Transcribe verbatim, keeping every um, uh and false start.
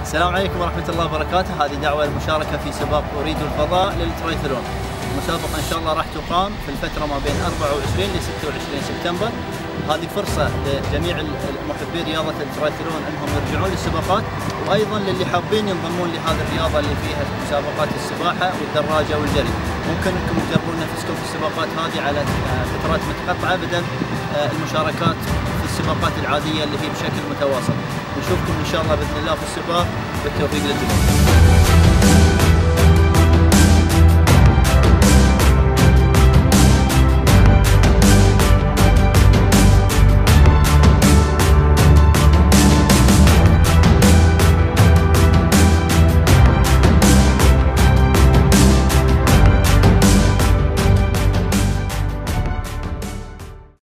السلام عليكم ورحمة الله وبركاته. هذه دعوة المشاركة في سباق أريد الفضاء للترايثلون. المسابقة إن شاء الله راح تقام في الفترة ما بين أربعة وعشرين ل ستة وعشرين سبتمبر. هذه فرصة لجميع محبي رياضة الترايثلون أنهم يرجعون للسباقات، وأيضا للي حابين ينضمون لهذه الرياضة اللي فيها مسابقات السباحة والدراجة والجري. ممكن أنكم تجربون نفسكم في السباقات هذه على فترات متقطعة بدل المشاركات في السباقات العادية اللي هي بشكل متواصل. نشوفكم إن شاء الله بإذن الله في السباق. بالتوفيق للجميع.